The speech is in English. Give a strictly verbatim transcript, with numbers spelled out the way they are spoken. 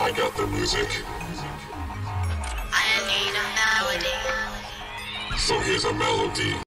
I got the music. I need a melody. So here's a melody.